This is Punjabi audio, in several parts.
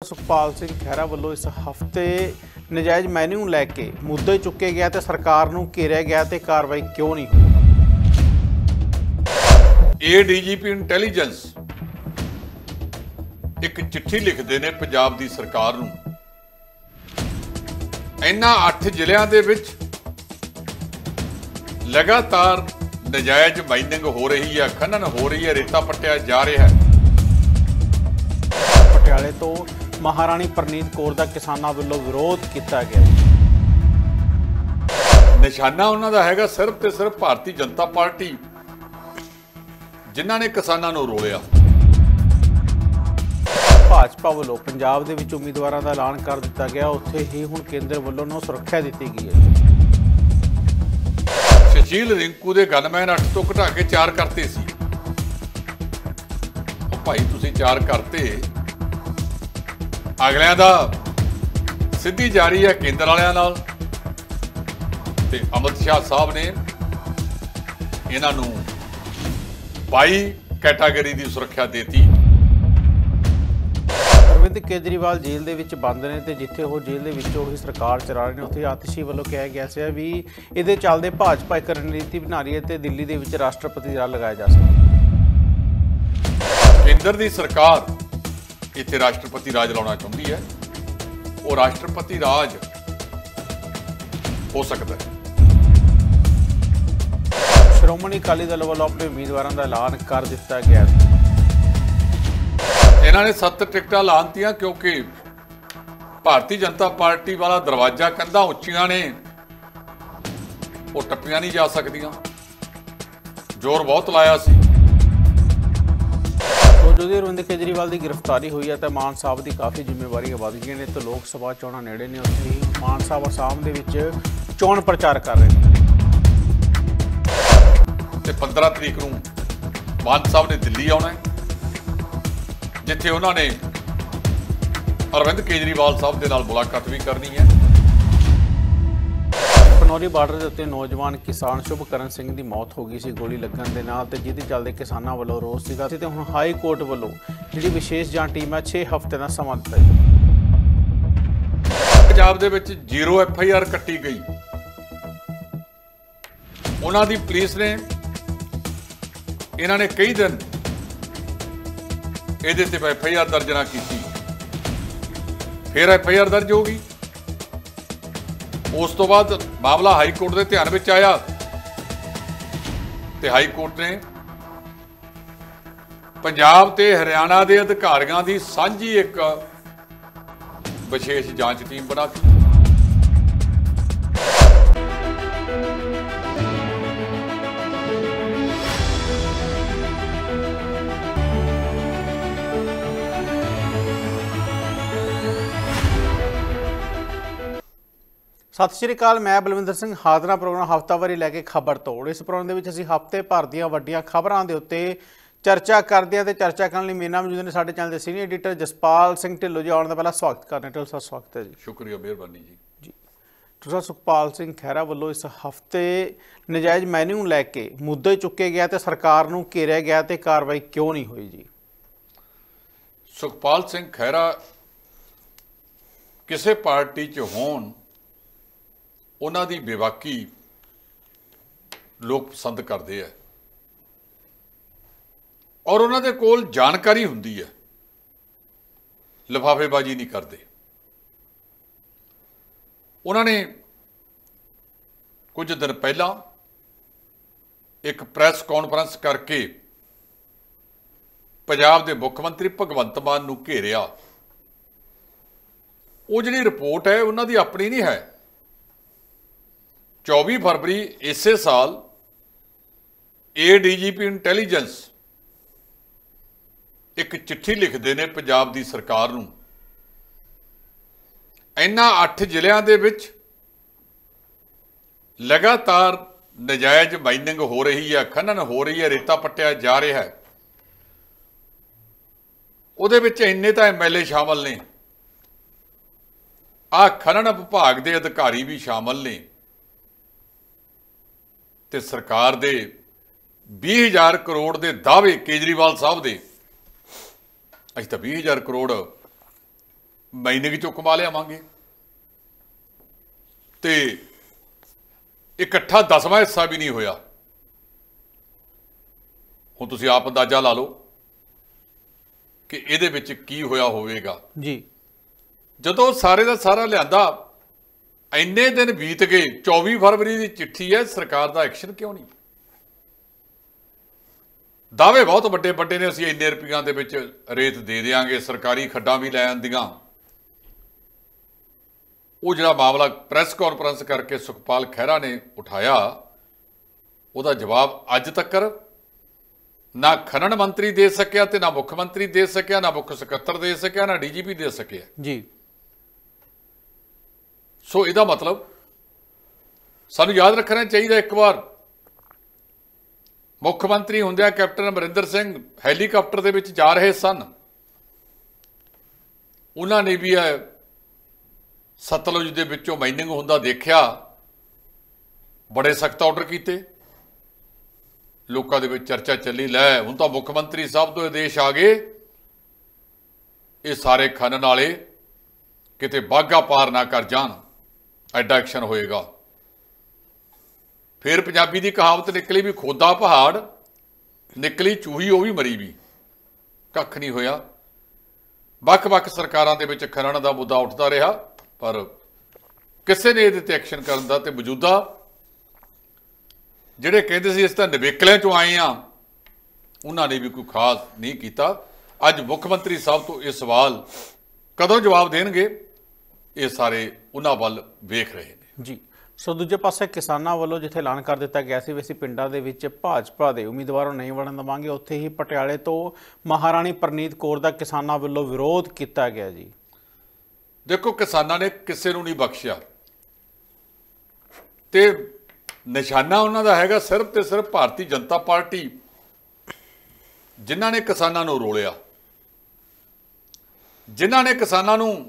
ਸੁਖਪਾਲ ਸਿੰਘ ਖਹਿਰਾ ਵੱਲੋਂ ਇਸ ਹਫ਼ਤੇ ਨਜਾਇਜ਼ ਮਾਈਨਿੰਗ ਨੂੰ ਲੈ ਕੇ ਮੁੱਦੇ ਚੁੱਕੇ ਗਿਆ ਤੇ ਸਰਕਾਰ ਨੂੰ ਘੇਰਿਆ ਗਿਆ ਤੇ ਕਾਰਵਾਈ ਕਿਉਂ ਨਹੀਂ ਹੋਈ। ਏਡੀਜੀਪੀ ਇੰਟੈਲੀਜੈਂਸ ਇੱਕ ਚਿੱਠੀ ਲਿਖਦੇ ਨੇ ਪੰਜਾਬ ਦੀ ਸਰਕਾਰ ਨੂੰ। ਇਹਨਾਂ 8 ਜ਼ਿਲ੍ਹਿਆਂ ਦੇ ਵਿੱਚ ਲਗਾਤਾਰ ਨਜਾਇਜ਼ ਮਾਈਨਿੰਗ ਹੋ ਰਹੀ ਹੈ, ਖਨਨ ਹੋ ਰਹੀ ਹੈ, ਰੇਤਾ ਪੱਟਿਆ ਜਾ ਰਿਹਾ ਹੈ। ਪਟਿਆਲੇ ਤੋਂ ਮਹਾਰਾਣੀ ਪ੍ਰਨੀਤ ਕੌਰ ਦਾ ਕਿਸਾਨਾਂ ਵੱਲੋਂ ਵਿਰੋਧ ਕੀਤਾ ਗਿਆ। ਨਿਸ਼ਾਨਾ ਉਹਨਾਂ ਦਾ ਹੈਗਾ ਸਿਰਫ ਤੇ ਸਿਰਫ ਭਾਰਤੀ ਜਨਤਾ ਪਾਰਟੀ, ਜਿਨ੍ਹਾਂ ਨੇ ਕਿਸਾਨਾਂ ਨੂੰ ਰੋਲਿਆ। ਭਾਜਪਾ ਵੱਲੋਂ ਪੰਜਾਬ ਦੇ ਵਿੱਚ ਉਮੀਦਵਾਰਾਂ ਦਾ ਐਲਾਨ ਕਰ ਦਿੱਤਾ ਗਿਆ, ਉੱਥੇ ਹੀ ਹੁਣ ਕੇਂਦਰ ਵੱਲੋਂ ਨੂੰ ਸੁਰੱਖਿਆ ਦਿੱਤੀ ਗਈ ਹੈ। ਸੁਸ਼ੀਲ ਰਿੰਕੂ ਦੇ ਗਨਮੈਨ 8 ਤੋਂ ਘਟਾ ਕੇ 4 ਕਰਤੇ ਸੀ। ਉਹ ਭਾਈ ਤੁਸੀਂ 4 ਕਰਤੇ, ਅਗਲਿਆਂ ਦਾ ਸਿੱਧੀ ਜਾਰੀ ਹੈ ਕੇਂਦਰ ਵਾਲਿਆਂ ਨਾਲ। ਤੇ ਅਮਿਤ ਸ਼ਾਹ ਸਾਹਿਬ ਨੇ ਇਹਨਾਂ ਨੂੰ 22 ਕੈਟਾਗਰੀ ਦੀ ਸੁਰੱਖਿਆ ਦੇਤੀ। ਅਰਵਿੰਦ ਕੇਜਰੀਵਾਲ ਜੇਲ੍ਹ ਦੇ ਵਿੱਚ ਬੰਦ ਨੇ ਤੇ ਜਿੱਥੇ ਉਹ ਜੇਲ੍ਹ ਦੇ ਵਿੱਚੋਂ ਉਹੀ ਸਰਕਾਰ ਚਲਾ ਰਹੇ ਨੇ, ਉੱਥੇ ਆਤਿਸ਼ੀ ਵੱਲੋਂ ਕਿਹਾ ਗਿਆ ਸੀ ਵੀ ਇਹਦੇ ਚੱਲਦੇ ਭਾਜਪਾ ਇੱਕ ਰਣਨੀਤੀ ਬਣਾ ਰਹੀ ਹੈ ਤੇ ਦਿੱਲੀ ਦੇ ਵਿੱਚ ਰਾਸ਼ਟਰਪਤੀ ਰਾਜ ਲਗਾਇਆ ਜਾ ਸਕਦਾ। ਕੇਂਦਰ ਦੀ ਸਰਕਾਰ ਇੱਥੇ ਰਾਸ਼ਟਰਪਤੀ ਰਾਜ ਲਾਉਣਾ ਚਾਹੁੰਦੀ ਹੈ। ਉਹ ਰਾਸ਼ਟਰਪਤੀ ਰਾਜ ਹੋ ਸਕਦਾ ਹੈ। ਸ਼੍ਰੋਮਣੀ ਅਕਾਲੀ ਦਲ ਵੱਲੋਂ ਆਪਣੇ ਉਮੀਦਵਾਰਾਂ ਦਾ ਐਲਾਨ ਕਰ ਦਿੱਤਾ ਗਿਆ। ਇਹਨਾਂ ਨੇ 7 ਟਿਕਟਾਂ ਲਾਂਤੀਆਂ ਕਿਉਂਕਿ ਭਾਰਤੀ ਜਨਤਾ ਪਾਰਟੀ ਵਾਲਾ ਦਰਵਾਜ਼ਾ ਕੰਧਾਂ ਉੱਚੀਆਂ ਨੇ, ਉਹ ਟੱਪੀਆਂ ਨਹੀਂ ਜਾ ਸਕਦੀਆਂ। ਜ਼ੋਰ ਬਹੁਤ ਲਾਇਆ ਸੀ। ਜਦੋਂ ਅਰਵਿੰਦ ਕੇਜਰੀਵਾਲ ਦੀ ਗ੍ਰਿਫਤਾਰੀ ਹੋਈ ਹੈ ਤਾਂ ਮਾਨ ਸਾਹਿਬ ਦੀ ਕਾਫੀ ਜ਼ਿੰਮੇਵਾਰੀਆਂ ਵੱਧ ਗਈਆਂ ਨੇ ਤੇ ਲੋਕ ਸਭਾ ਚੋਣਾਂ ਨੇੜੇ ਨੇ, ਉੱਥੇ ਹੀ ਮਾਨ ਸਾਹਿਬ ਅਸਾਮ ਦੇ ਵਿੱਚ ਚੋਣ ਪ੍ਰਚਾਰ ਕਰ ਰਹੇ ਨੇ। ਤੇ 15 ਤਰੀਕ ਨੂੰ ਮਾਨ ਸਾਹਿਬ ਨੇ ਦਿੱਲੀ ਆਉਣਾ ਹੈ, ਜਿੱਥੇ ਉਹਨਾਂ ਨੇ ਅਰਵਿੰਦ ਕੇਜਰੀਵਾਲ ਸਾਹਿਬ ਦੇ ਨਾਲ ਮੁਲਾਕਾਤ ਵੀ ਕਰਨੀ ਹੈ। ਪਨੌਰੀ ਬਾਰਡਰ ਦੇ ਉੱਤੇ ਨੌਜਵਾਨ ਕਿਸਾਨ ਸ਼ੁਭਕਰਨ ਸਿੰਘ ਦੀ ਮੌਤ ਹੋ ਗਈ ਸੀ ਗੋਲੀ ਲੱਗਣ ਦੇ ਨਾਲ, ਤੇ ਜਿਹਦੇ ਚੱਲਦੇ ਕਿਸਾਨਾਂ ਵੱਲੋਂ ਰੋਸ ਸੀਗਾ ਤੇ ਹੁਣ ਹਾਈ ਕੋਰਟ ਵੱਲੋਂ ਜਿਹੜੀ ਵਿਸ਼ੇਸ਼ ਜਾਂਚ ਟੀਮ ਹੈ 6 ਹਫ਼ਤੇ ਦਾ ਸਮਾਂ ਦਿੱਤਾ ਹੈ। ਪੰਜਾਬ ਦੇ ਵਿੱਚ 0 FIR ਕੱਟੀ ਗਈ। ਉਹਨਾਂ ਦੀ ਪੁਲਿਸ ਨੇ ਇਹਨਾਂ ਨੇ ਕਈ ਦਿਨ ਇਹਦੇ ਤੇ FIR ਦਰਜ ਨਾ ਕੀਤੀ, ਫਿਰ FIR ਦਰਜ ਹੋ ਗਈ। ਉਸ ਤੋਂ ਬਾਅਦ ਮਾਮਲਾ ਹਾਈ ਕੋਰਟ ਦੇ ਧਿਆਨ ਵਿੱਚ ਆਇਆ ਤੇ ਹਾਈ ਕੋਰਟ ਨੇ ਪੰਜਾਬ ਤੇ ਹਰਿਆਣਾ ਦੇ ਅਧਿਕਾਰੀਆਂ ਦੀ ਸਾਂਝੀ ਇੱਕ ਵਿਸ਼ੇਸ਼ ਜਾਂਚ ਟੀਮ ਬਣਾਤੀ। ਸਤਿ ਸ਼੍ਰੀ ਅਕਾਲ, ਮੈਂ ਬਲਵਿੰਦਰ ਸਿੰਘ ਹਾਜ਼ਰ ਹਾਂ ਪ੍ਰੋਗਰਾਮ ਹਫ਼ਤਾਵਾਰੀ ਲੈ ਕੇ ਖਬਰ ਤੋੜ। ਇਸ ਪ੍ਰੋਗਰਾਮ ਦੇ ਵਿੱਚ ਅਸੀਂ ਹਫ਼ਤੇ ਭਰ ਦੀਆਂ ਵੱਡੀਆਂ ਖਬਰਾਂ ਦੇ ਉੱਤੇ ਚਰਚਾ ਕਰਦੇ ਹਾਂ ਤੇ ਚਰਚਾ ਕਰਨ ਲਈ ਮੇਰੇ ਨਾਲ ਮੌਜੂਦ ਨੇ ਸਾਡੇ ਚੈਨਲ ਦੇ ਸੀਨੀਅਰ ਐਡੀਟਰ ਜਸਪਾਲ ਸਿੰਘ ਢਿੱਲੋਂ ਜੀ। ਆਉਣ ਦਾ ਪਹਿਲਾਂ ਸਵਾਗਤ ਕਰਨਾ। ਢਿੱਲੋਂ ਸਾਹਿਬ ਸਵਾਗਤ ਹੈ ਜੀ। ਸ਼ੁਕਰੀਆ, ਮਿਹਰਬਾਨੀ ਜੀ। ਤੁਸੀਂ ਸੁਖਪਾਲ ਸਿੰਘ ਖਹਿਰਾ ਵੱਲੋਂ ਇਸ ਹਫ਼ਤੇ ਨਜਾਇਜ਼ ਮਾਈਨਿੰਗ ਨੂੰ ਲੈ ਕੇ ਮੁੱਦੇ ਚੁੱਕੇ ਗਿਆ ਤੇ ਸਰਕਾਰ ਨੂੰ ਘੇਰਿਆ ਗਿਆ ਤੇ ਕਾਰਵਾਈ ਕਿਉਂ ਨਹੀਂ ਹੋਈ ਜੀ? ਸੁਖਪਾਲ ਸਿੰਘ ਖਹਿਰਾ ਕਿਸੇ ਪਾਰਟੀ 'ਚ ਹੋਣ, ਉਹਨਾਂ ਦੀ ਬੇਬਾਕੀ ਲੋਕ ਪਸੰਦ ਕਰਦੇ ਆ ਔਰ ਉਹਨਾਂ ਦੇ ਕੋਲ ਜਾਣਕਾਰੀ ਹੁੰਦੀ ਹੈ, ਲਿਫਾਫੇਬਾਜ਼ੀ ਨਹੀਂ ਕਰਦੇ। ਉਹਨਾਂ ਨੇ ਕੁਝ ਦਿਨ ਪਹਿਲਾਂ ਇੱਕ ਪ੍ਰੈਸ ਕਾਨਫਰੰਸ ਕਰਕੇ ਪੰਜਾਬ ਦੇ ਮੁੱਖ ਮੰਤਰੀ ਭਗਵੰਤ ਮਾਨ ਨੂੰ ਘੇਰਿਆ। ਉਹ ਜਿਹੜੀ ਰਿਪੋਰਟ ਹੈ ਉਹਨਾਂ ਦੀ ਆਪਣੀ ਨਹੀਂ ਹੈ। 24 ਫਰਵਰੀ ਇਸੇ ਸਾਲ ਏਡੀਜੀਪੀ ਇੰਟੈਲੀਜੈਂਸ ਇੱਕ ਚਿੱਠੀ ਲਿਖਦੇ ਨੇ ਪੰਜਾਬ ਦੀ ਸਰਕਾਰ ਨੂੰ। ਇਹਨਾਂ 8 ਜ਼ਿਲ੍ਹਿਆਂ ਦੇ ਵਿੱਚ ਲਗਾਤਾਰ ਨਜਾਇਜ਼ ਮਾਈਨਿੰਗ ਹੋ ਰਹੀ ਹੈ, ਖਨਨ ਹੋ ਰਹੀ ਹੈ, ਰੇਤਾ ਪੱਟਿਆ ਜਾ ਰਿਹਾ ਹੈ। ਉਹਦੇ ਵਿੱਚ ਇੰਨੇ ਤਾਂ MLA ਸ਼ਾਮਲ ਨੇ, ਆਹ ਖਨਨ ਵਿਭਾਗ ਦੇ ਅਧਿਕਾਰੀ ਵੀ ਸ਼ਾਮਲ ਨੇ ਤੇ ਸਰਕਾਰ ਦੇ 20,000 ਕਰੋੜ ਦੇ ਦਾਅਵੇ ਕੇਜਰੀਵਾਲ ਸਾਹਿਬ ਦੇ, ਅਸੀਂ ਤਾਂ 20,000 ਕਰੋੜ ਮਾਈਨਿੰਗ ਚੋਂ ਕਮਾ ਲਿਆਵਾਂਗੇ ਤੇ ਇਕੱਠਾ 10ਵਾਂ ਹਿੱਸਾ ਵੀ ਨਹੀਂ ਹੋਇਆ। ਹੁਣ ਤੁਸੀਂ ਆਪ ਅੰਦਾਜ਼ਾ ਲਾ ਲਓ ਕਿ ਇਹਦੇ ਵਿੱਚ ਕੀ ਹੋਇਆ ਹੋਵੇਗਾ ਜੀ। ਜਦੋਂ ਸਾਰੇ ਦਾ ਸਾਰਾ ਲਿਆਂਦਾ, ਇੰਨੇ ਦਿਨ ਬੀਤ ਗਏ, 24 ਫਰਵਰੀ ਦੀ ਚਿੱਠੀ ਹੈ, ਸਰਕਾਰ ਦਾ ਐਕਸ਼ਨ ਕਿਉਂ ਨਹੀਂ? ਦਾਅਵੇ ਬਹੁਤ ਵੱਡੇ ਵੱਡੇ ਨੇ, ਅਸੀਂ ਇੰਨੇ ਰੁਪਈਆਂ ਦੇ ਵਿੱਚ ਰੇਤ ਦੇ ਦਿਆਂਗੇ, ਸਰਕਾਰੀ ਖੱਡਾਂ ਵੀ ਲੈ ਆਂਦੀਆਂ। ਉਹ ਜਿਹੜਾ ਮਾਮਲਾ ਪ੍ਰੈਸ ਕਾਨਫਰੰਸ ਕਰਕੇ ਸੁਖਪਾਲ ਖਹਿਰਾ ਨੇ ਉਠਾਇਆ, ਉਹਦਾ ਜਵਾਬ ਅੱਜ ਤੱਕ ਨਾ ਖਨਨ ਮੰਤਰੀ ਦੇ ਸਕਿਆ ਤੇ ਨਾ ਮੁੱਖ ਮੰਤਰੀ ਦੇ ਸਕਿਆ, ਨਾ ਮੁੱਖ ਸਕੱਤਰ ਦੇ ਸਕਿਆ, ਨਾ ਡੀਜੀਪੀ ਦੇ ਸਕਿਆ ਜੀ। ਸੋ ਇਹਦਾ ਮਤਲਬ ਸਾਨੂੰ ਯਾਦ ਰੱਖਣਾ ਚਾਹੀਦਾ, ਇੱਕ ਵਾਰ ਮੁੱਖ ਮੰਤਰੀ ਹੁੰਦਿਆਂ ਕੈਪਟਨ ਅਮਰਿੰਦਰ ਸਿੰਘ ਹੈਲੀਕਾਪਟਰ ਦੇ ਵਿੱਚ ਜਾ ਰਹੇ ਸਨ। ਉਹਨਾਂ ਨੇ ਵੀ ਸਤਲੁਜ ਦੇ ਵਿੱਚੋਂ ਮਾਈਨਿੰਗ ਹੁੰਦਾ ਦੇਖਿਆ, ਬੜੇ ਸਖਤ ਆਰਡਰ ਕੀਤੇ। ਲੋਕਾਂ ਦੇ ਵਿੱਚ ਚਰਚਾ ਚੱਲੀ, ਲੈ ਹੁਣ ਤਾਂ ਮੁੱਖ ਮੰਤਰੀ ਸਾਹਿਬ ਤੋਂ ਆਦੇਸ਼ ਆ ਗਏ, ਇਹ ਸਾਰੇ ਖਨਨ ਵਾਲੇ ਕਿਤੇ ਬਾਘਾ ਪਾਰ ਨਾ ਕਰ ਜਾਣ, ਐਡਾ ਐਕਸ਼ਨ ਹੋਏਗਾ। ਫਿਰ ਪੰਜਾਬੀ ਦੀ ਕਹਾਵਤ ਨਿਕਲੀ ਵੀ ਖੋਦਾ ਪਹਾੜ, ਨਿਕਲੀ ਚੂਹੀ ਉਹ ਵੀ ਮਰੀ ਵੀ, ਕੱਖ ਨਹੀਂ ਹੋਇਆ। ਵੱਖ-ਵੱਖ ਸਰਕਾਰਾਂ ਦੇ ਵਿੱਚ ਖਨਨ ਦਾ ਮੁੱਦਾ ਉੱਠਦਾ ਰਿਹਾ, ਪਰ ਕਿਸੇ ਨੇ ਇਹਦੇ ਤੇ ਐਕਸ਼ਨ ਕਰਨ ਦਾ, ਤੇ ਮੌਜੂਦਾ ਜਿਹੜੇ ਕਹਿੰਦੇ ਸੀ ਇਸ ਤਾਂ ਨਿਵੇਕਲਿਆਂ ਚੋਂ ਆਏ ਆ, ਉਹਨਾਂ ਨੇ ਵੀ ਕੋਈ ਖਾਸ ਨਹੀਂ ਕੀਤਾ। ਅੱਜ ਮੁੱਖ ਮੰਤਰੀ ਸਾਹਿਬ ਤੋਂ ਇਹ ਸਵਾਲ ਕਦੋਂ ਜਵਾਬ ਦੇਣਗੇ, ਇਹ ਸਾਰੇ ਉਹਨਾਂ ਵੱਲ ਵੇਖ ਰਹੇ ਨੇ ਜੀ। ਸੋ ਦੂਜੇ ਪਾਸੇ ਕਿਸਾਨਾਂ ਵੱਲੋਂ ਜਿੱਥੇ ਐਲਾਨ ਕਰ ਦਿੱਤਾ ਗਿਆ ਸੀ ਵੀ ਅਸੀਂ ਪਿੰਡਾਂ ਦੇ ਵਿੱਚ ਭਾਜਪਾ ਦੇ ਉਮੀਦਵਾਰਾਂ ਨੂੰ ਨਹੀਂ ਵੜਨ ਦੇਵਾਂਗੇ, ਉੱਥੇ ਹੀ ਪਟਿਆਲੇ ਤੋਂ ਮਹਾਰਾਣੀ ਪ੍ਰਨੀਤ ਕੌਰ ਦਾ ਕਿਸਾਨਾਂ ਵੱਲੋਂ ਵਿਰੋਧ ਕੀਤਾ ਗਿਆ ਜੀ। ਦੇਖੋ, ਕਿਸਾਨਾਂ ਨੇ ਕਿਸੇ ਨੂੰ ਨਹੀਂ ਬਖਸ਼ਿਆ ਤੇ ਨਿਸ਼ਾਨਾ ਉਹਨਾਂ ਦਾ ਹੈਗਾ ਸਿਰਫ ਤੇ ਸਿਰਫ ਭਾਰਤੀ ਜਨਤਾ ਪਾਰਟੀ, ਜਿਨ੍ਹਾਂ ਨੇ ਕਿਸਾਨਾਂ ਨੂੰ ਰੋਲਿਆ, ਜਿਨ੍ਹਾਂ ਨੇ ਕਿਸਾਨਾਂ ਨੂੰ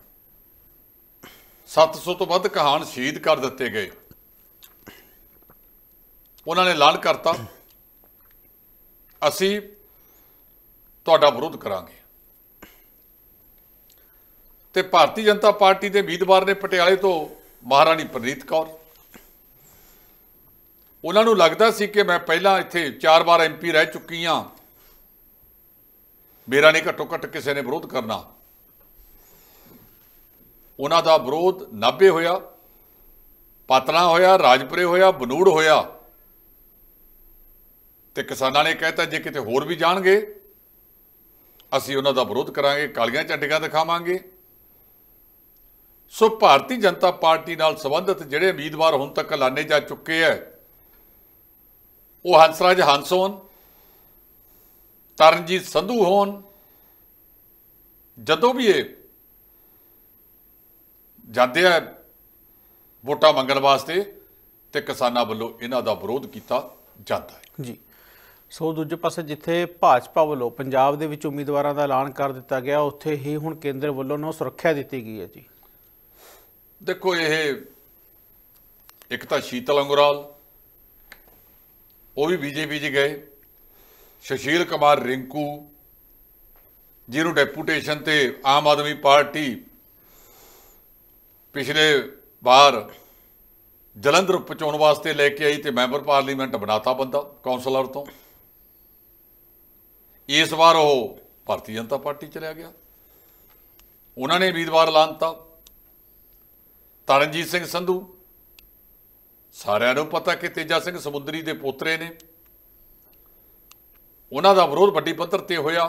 700 ਤੋਂ ਵੱਧ ਕਿਸਾਨ ਸ਼ਹੀਦ ਕਰ ਦਿੱਤੇ ਗਏ। ਉਹਨਾਂ ਨੇ ਐਲਾਨ ਕਰਤਾ, ਅਸੀਂ ਤੁਹਾਡਾ ਵਿਰੋਧ ਕਰਾਂਗੇ। ਤੇ ਭਾਰਤੀ ਜਨਤਾ ਪਾਰਟੀ ਦੇ ਉਮੀਦਵਾਰ ਨੇ ਪਟਿਆਲੇ ਤੋਂ ਮਹਾਰਾਣੀ ਪ੍ਰਨੀਤ ਕੌਰ। ਉਹਨਾਂ ਨੂੰ ਲੱਗਦਾ ਸੀ ਕਿ ਮੈਂ ਪਹਿਲਾਂ ਇੱਥੇ 4 ਵਾਰ MP ਰਹਿ ਚੁੱਕੀ ਹਾਂ, ਮੇਰਾ ਨਹੀਂ ਘੱਟੋ ਘੱਟ ਕਿਸੇ ਨੇ ਵਿਰੋਧ ਕਰਨਾ। ਉਹਨਾਂ ਦਾ ਵਿਰੋਧ ਨਾਭੇ ਹੋਇਆ, ਪਾਤੜਾਂ ਹੋਇਆ, ਰਾਜਪੁਰੇ ਹੋਇਆ, ਬਨੂੜ ਹੋਇਆ, ਤੇ ਕਿਸਾਨਾਂ ਨੇ ਕਹਿਤਾ ਜੇ ਕਿਤੇ ਹੋਰ ਵੀ ਜਾਣਗੇ ਅਸੀਂ ਉਹਨਾਂ ਦਾ ਵਿਰੋਧ ਕਰਾਂਗੇ, ਕਾਲੀਆਂ ਝੰਡੀਆਂ ਦਿਖਾਵਾਂਗੇ। ਸੋ ਭਾਰਤੀ ਜਨਤਾ ਪਾਰਟੀ ਨਾਲ ਸੰਬੰਧਿਤ ਜਿਹੜੇ ਉਮੀਦਵਾਰ ਹੁਣ ਤੱਕ ਐਲਾਨੇ ਜਾ ਚੁੱਕੇ ਹੈ, ਉਹ ਹੰਸਰਾਜ ਹੰਸ ਹੋਣ, ਤਰਨਜੀਤ ਸੰਧੂ ਹੋਣ, ਜਦੋਂ ਵੀ ਇਹ ਜਾਂਦੇ ਆ ਵੋਟਾਂ ਮੰਗਣ ਵਾਸਤੇ, ਤੇ ਕਿਸਾਨਾਂ ਵੱਲੋਂ ਇਹਨਾਂ ਦਾ ਵਿਰੋਧ ਕੀਤਾ ਜਾਂਦਾ ਹੈ ਜੀ। ਸੋ ਦੂਜੇ ਪਾਸੇ ਜਿੱਥੇ ਭਾਜਪਾ ਵੱਲੋਂ ਪੰਜਾਬ ਦੇ ਵਿੱਚ ਉਮੀਦਵਾਰਾਂ ਦਾ ਐਲਾਨ ਕਰ ਦਿੱਤਾ ਗਿਆ, ਉੱਥੇ ਹੀ ਹੁਣ ਕੇਂਦਰ ਵੱਲੋਂ ਨਾ ਸੁਰੱਖਿਆ ਦਿੱਤੀ ਗਈ ਹੈ ਜੀ। ਦੇਖੋ, ਇਹ ਇੱਕ ਤਾਂ ਸ਼ੀਤਲ ਅੰਗਰਾਲ, ਉਹ ਵੀ ਬੀਜੇਪੀ 'ਚ ਗਏ, ਸੁਸ਼ੀਲ ਕੁਮਾਰ ਰਿੰਕੂ, ਜਿਹਨੂੰ ਡੈਪੂਟੇਸ਼ਨ ਤੇ ਆਮ ਆਦਮੀ ਪਾਰਟੀ ਪਿਛਲੇ ਵਾਰ ਜਲੰਧਰ ਉਪਚੋਣ ਵਾਸਤੇ ਲੈ ਕੇ ਆਈ ਤੇ ਮੈਂਬਰ ਪਾਰਲੀਮੈਂਟ ਬਣਾਤਾ ਬੰਦਾ ਕੌਂਸਲਰ ਤੋਂ, ਇਸ ਵਾਰ ਉਹ ਭਾਰਤੀ ਜਨਤਾ ਪਾਰਟੀ ਚਲਿਆ ਗਿਆ। ਉਹਨਾਂ ਨੇ ਉਮੀਦਵਾਰ ਐਲਾਨਤਾ ਤਰਨਜੀਤ ਸਿੰਘ ਸੰਧੂ। ਸਾਰਿਆਂ ਨੂੰ ਪਤਾ ਕਿ ਤੇਜਾ ਸਿੰਘ ਸਮੁੰਦਰੀ ਦੇ ਪੋਤਰੇ ਨੇ, ਉਹਨਾਂ ਦਾ ਵਿਰੋਧ ਵੱਡੀ ਪੱਧਰ ਤੇ ਹੋਇਆ।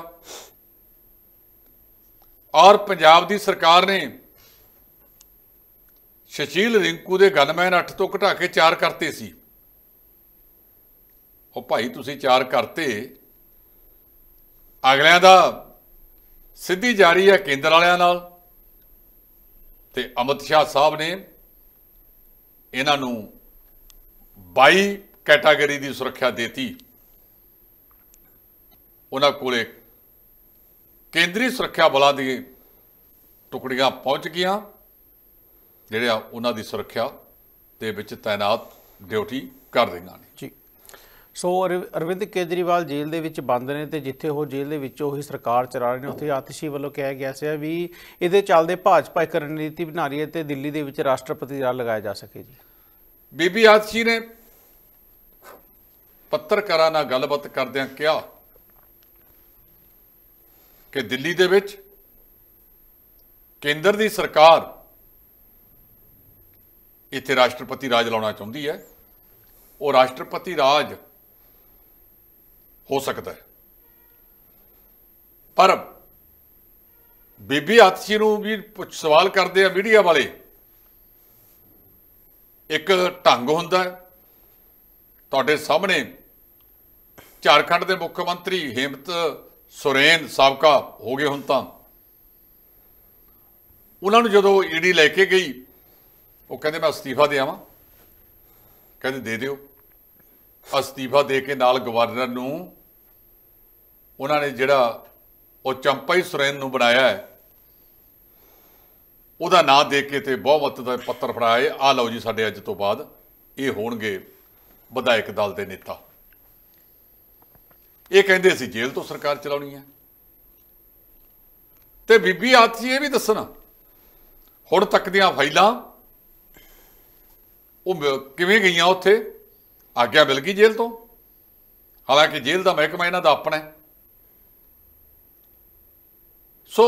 ਔਰ ਪੰਜਾਬ ਦੀ ਸਰਕਾਰ ਨੇ ਸੁਸ਼ੀਲ ਰਿੰਕੂ ਦੇ ਗਨਮੈਨ 8 ਤੋਂ ਘਟਾ ਕੇ 4 ਕਰਤੇ ਸੀ। ਉਹ ਭਾਈ ਤੁਸੀਂ 4 ਕਰਤੇ, ਅਗਲਿਆਂ ਦਾ ਸਿੱਧੀ ਜਾਰੀ ਹੈ ਕੇਂਦਰ ਵਾਲਿਆਂ ਨਾਲ, ਤੇ ਅਮਿਤ ਸ਼ਾਹ ਸਾਹਿਬ ਨੇ ਇਹਨਾਂ ਨੂੰ 22 ਕੈਟਾਗਰੀ ਦੀ ਸੁਰੱਖਿਆ ਦੇਤੀ। ਉਹਨਾਂ ਕੋਲੇ ਕੇਂਦਰੀ ਸੁਰੱਖਿਆ ਬਲਾਂ ਦੀ ਟੁਕੜੀਆਂ ਪਹੁੰਚ ਗਈਆਂ, ਜਿਹੜੇ ਉਹਨਾਂ ਦੀ ਸੁਰੱਖਿਆ ਦੇ ਵਿੱਚ ਤਾਇਨਾਤ ਡਿਊਟੀ ਕਰ ਰਹੀਆਂ ਨੇ ਜੀ। ਸੋ ਅਰਵਿੰਦ ਕੇਜਰੀਵਾਲ ਜੇਲ੍ਹ ਦੇ ਵਿੱਚ ਬੰਦ ਨੇ ਤੇ ਜਿੱਥੇ ਉਹ ਜੇਲ੍ਹ ਦੇ ਵਿੱਚ ਉਹੀ ਸਰਕਾਰ ਚਲਾ ਰਹੇ ਨੇ, ਉੱਥੇ ਆਤਿਸ਼ੀ ਵੱਲੋਂ ਕਿਹਾ ਗਿਆ ਸੀ ਵੀ ਇਹਦੇ ਚੱਲਦੇ ਭਾਜਪਾ ਇੱਕ ਰਣਨੀਤੀ ਬਣਾ ਰਹੀ ਹੈ ਤੇ ਦਿੱਲੀ ਦੇ ਵਿੱਚ ਰਾਸ਼ਟਰਪਤੀ ਰਾਜ ਲਗਾਇਆ ਜਾ ਸਕੇ ਜੀ। ਬੀਬੀ ਆਤਿਸ਼ੀ ਨੇ ਪੱਤਰਕਾਰਾਂ ਨਾਲ ਗੱਲਬਾਤ ਕਰਦਿਆਂ ਕਿਹਾ ਕਿ ਦਿੱਲੀ ਦੇ ਵਿੱਚ ਕੇਂਦਰ ਦੀ ਸਰਕਾਰ ਇੱਥੇ ਰਾਸ਼ਟਰਪਤੀ ਰਾਜ ਲਾਉਣਾ ਚਾਹੁੰਦੀ ਹੈ। ਉਹ ਰਾਸ਼ਟਰਪਤੀ ਰਾਜ ਹੋ ਸਕਦਾ ਹੈ, ਪਰ ਬੀਬੀ ਆਤਿਸ਼ੀ ਨੂੰ ਵੀ ਸਵਾਲ ਕਰਦੇ ਆ ਮੀਡੀਆ ਵਾਲੇ। ਇੱਕ ਢੰਗ ਹੁੰਦਾ ਹੈ, ਤੁਹਾਡੇ ਸਾਹਮਣੇ ਝਾਰਖੰਡ ਦੇ ਮੁੱਖ ਮੰਤਰੀ ਹੇਮੰਤ ਸੋਰੇਨ ਸਾਬਕਾ ਹੋ ਗਏ ਹੁਣ ਤਾਂ, ਉਹਨਾਂ ਨੂੰ ਜਦੋਂ ਈਡੀ ਲੈ ਕੇ ਗਈ ਉਹ ਕਹਿੰਦੇ ਮੈਂ ਅਸਤੀਫਾ ਦੇ ਆਵਾਂ, ਕਹਿੰਦੇ ਦੇ ਦਿਓ। ਅਸਤੀਫਾ ਦੇ ਕੇ ਨਾਲ ਗਵਰਨਰ ਨੂੰ ਉਹਨਾਂ ਨੇ ਜਿਹੜਾ ਉਹ ਚੰਪਾਈ ਸੋਰੇਨ ਨੂੰ ਬਣਾਇਆ ਹੈ ਉਹਦਾ ਨਾਂ ਦੇ ਕੇ ਤੇ ਬਹੁਮਤ ਦਾ ਪੱਤਰ ਫੜਾਇਆ। ਆ ਲਓ ਜੀ, ਸਾਡੇ ਅੱਜ ਤੋਂ ਬਾਅਦ ਇਹ ਹੋਣਗੇ ਵਿਧਾਇਕ ਦਲ ਦੇ ਨੇਤਾ। ਇਹ ਕਹਿੰਦੇ ਅਸੀਂ ਜੇਲ੍ਹ ਤੋਂ ਸਰਕਾਰ ਚਲਾਉਣੀ ਹੈ। ਤੇ ਬੀਬੀ ਆਤਿਸ਼ੀ ਇਹ ਵੀ ਦੱਸਣ ਹੁਣ ਤੱਕ ਦੀਆਂ ਫਾਈਲਾਂ ਉਹ ਕਿਵੇਂ ਗਈਆਂ, ਉੱਥੇ ਆਗਿਆ ਮਿਲ ਗਈ ਜੇਲ੍ਹ ਤੋਂ, ਹਾਲਾਂਕਿ ਜੇਲ੍ਹ ਦਾ ਮਹਿਕਮਾ ਇਹਨਾਂ ਦਾ ਆਪਣਾ ਹੈ। ਸੋ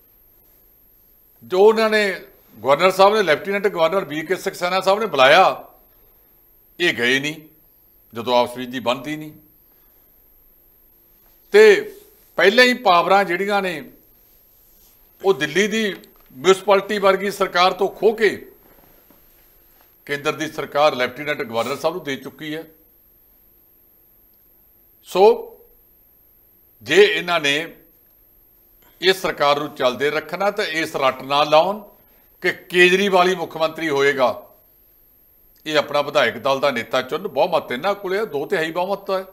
ਜੋ ਉਹਨਾਂ ਨੇ ਗਵਰਨਰ ਸਾਹਿਬ ਨੇ, ਲੈਫਟੀਨੈਂਟ ਗਵਰਨਰ BK ਸਕਸੈਨਾ ਸਾਹਿਬ ਨੇ ਬੁਲਾਇਆ, ਇਹ ਗਏ ਨਹੀਂ ਜਦੋਂ ਆਪਸ ਵਿੱਚ ਦੀ ਬਣਦੀ ਨਹੀਂ। ਤੇ ਪਹਿਲਾਂ ਹੀ ਪਾਵਰਾਂ ਜਿਹੜੀਆਂ ਨੇ ਉਹ ਦਿੱਲੀ ਦੀ ਮਿਊਨਿਸਪੈਲਿਟੀ ਵਰਗੀ ਸਰਕਾਰ ਤੋਂ ਖੋਹ ਕੇ ਕੇਂਦਰ ਦੀ ਸਰਕਾਰ ਲੈਫਟੀਨੈਂਟ ਗਵਰਨਰ ਸਾਹਿਬ ਨੂੰ ਦੇ ਚੁੱਕੀ ਹੈ। ਸੋ ਜੇ ਇਹਨਾਂ ਨੇ ਇਸ ਸਰਕਾਰ ਨੂੰ ਚੱਲਦੇ ਰੱਖਣਾ ਤਾਂ ਇਸ ਰੱਟ ਨਾ ਲਾਉਣ ਕਿ ਕੇਜਰੀਵਾਲ ਹੀ ਮੁੱਖ ਮੰਤਰੀ ਹੋਏਗਾ। ਇਹ ਆਪਣਾ ਵਿਧਾਇਕ ਦਲ ਦਾ ਨੇਤਾ ਚੁਣ, ਬਹੁਮਤ ਇਹਨਾਂ ਕੋਲ 2/3 ਬਹੁਮਤ ਹੈ।